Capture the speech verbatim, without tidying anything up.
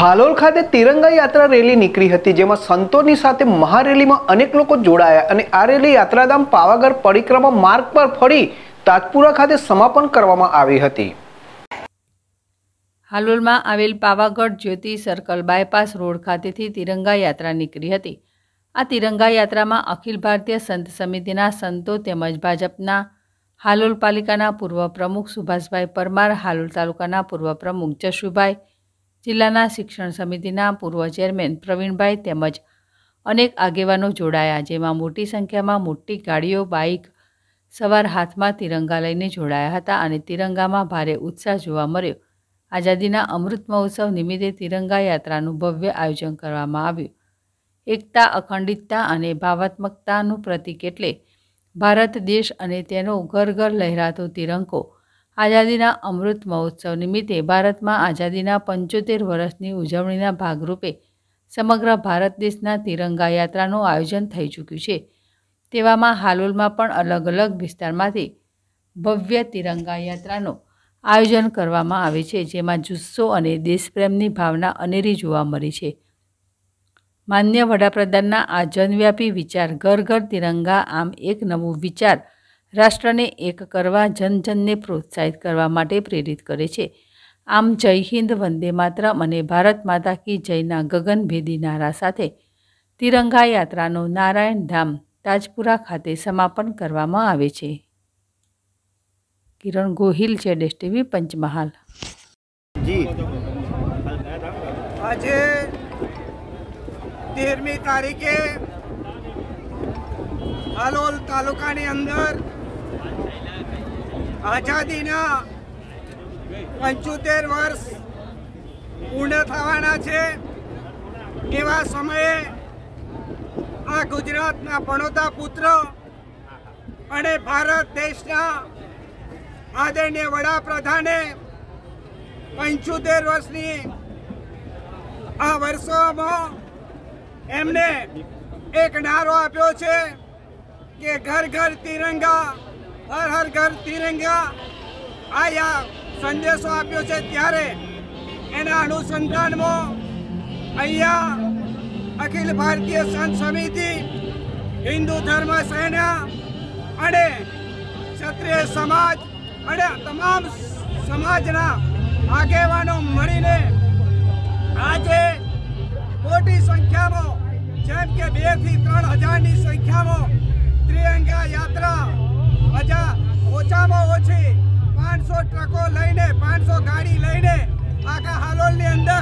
હાલોલ ખાતે તિરંગા યાત્રા રેલી નીકળી હતી, જેમાં સંતોની સાથે મહારેલીમાં અનેક લોકો જોડાયા અને આ રેલી યાત્રાધામ પાવાગઢ પરિક્રમા માર્ગ પર ફરી તાજપુરા ખાતે સમાપન કરવામાં આવી હતી। હાલોલમાં આવેલ Pavagadh Jyoti circle bypass road ખાતેથી તિરંગા યાત્રા નીકળી હતી। આ તિરંગા યાત્રામાં અખિલ ભારતીય સંત સમિતિના સંતો તેમજ ભાજપના હાલોલ પાલિકાના પૂર્વ પ્રમુખ સુભાષભાઈ પરમાર, હાલોલ તાલુકાના પૂર્વ પ્રમુખ જશુભાઈ, જિલ્લાના શિક્ષણ સમિતિના પૂર્વ ચેરમેન પ્રવીણભાઈ તેમજ અનેક આગેવાનો જોડાયા, જેમાં મોટી સંખ્યામાં મોટી ગાડીઓ, બાઇક સવાર હાથમાં તિરંગા લઈને જોડાયા હતા અને તિરંગામાં ભારે ઉત્સાહ જોવા મળ્યો। આઝાદીના અમૃત મહોત્સવ નિમિત્તે તિરંગા યાત્રાનું ભવ્ય આયોજન કરવામાં આવ્યું। એકતા, અખંડિતતા અને ભાવાત્મકતાનું પ્રતીક એટલે ભારત દેશ અને તેનો ઘર ઘર લહેરાતો તિરંગો। આઝાદીના અમૃત મહોત્સવ નિમિત્તે ભારતમાં આઝાદીના પંચોતેર વર્ષની ઉજવણીના ભાગરૂપે સમગ્ર ભારત દેશના તિરંગા યાત્રાનું આયોજન થઈ ચૂક્યું છે। તેવામાં હાલોલમાં પણ અલગ અલગ વિસ્તારમાંથી ભવ્ય તિરંગા યાત્રાનું આયોજન કરવામાં આવે છે, જેમાં જુસ્સો અને દેશપ્રેમની ભાવના અનેરી જોવા મળી છે। માન્ય વડાપ્રધાનના આ જનવ્યાપી વિચાર ઘર ઘર તિરંગા આમ એક નવું વિચાર રાષ્ટ્રને એક કરવા, જન જનને પ્રોત્સાહિત કરવા માટે પ્રેરિત કરે છે। આમ જય હિન્દ, વંદે માતરમ અને ભારત માતા કી જયના ગગનભેદી નારા સાથે તિરંગા યાત્રાનું નારાયણ ધામ તાજપુરા ખાતે સમાપન કરવામાં આવે છે। કિરણ Gohil, Z S T V, Panchmahal. જી આજે तेरहवीं तारीखे हालोल तालुकानी अंदर आजादीना पंचोतेर वर्ष पूर्ण थवाना छे। एवा समये आ गुजरातना पणोता पुत्र अने भारत देशना आदरणीय वडाप्रधाने पंचोतेर वर्षनी आ वर्षोमां एमने एक नारो आप्यो छे कि घर घर तिरंगा, हर हर घर तिरंगा। आया संदेशो आप्यो छे त्यारे एना अनुसंधानमां अहींया अखिल भारतीय संत समिति, हिंदू धर्म सेना अने क्षत्रिय समाज अने तमाम समाजना आगेवानो मळीने आजे मोटी संख्या में जेम के बे थी त्रण हजार की संख्या में तिरंगा यात्रा अजा ओछा में ओछी पांच सौ ट्रको लईने पांच सौ गाड़ी लईने आखा हालोल नी अंदर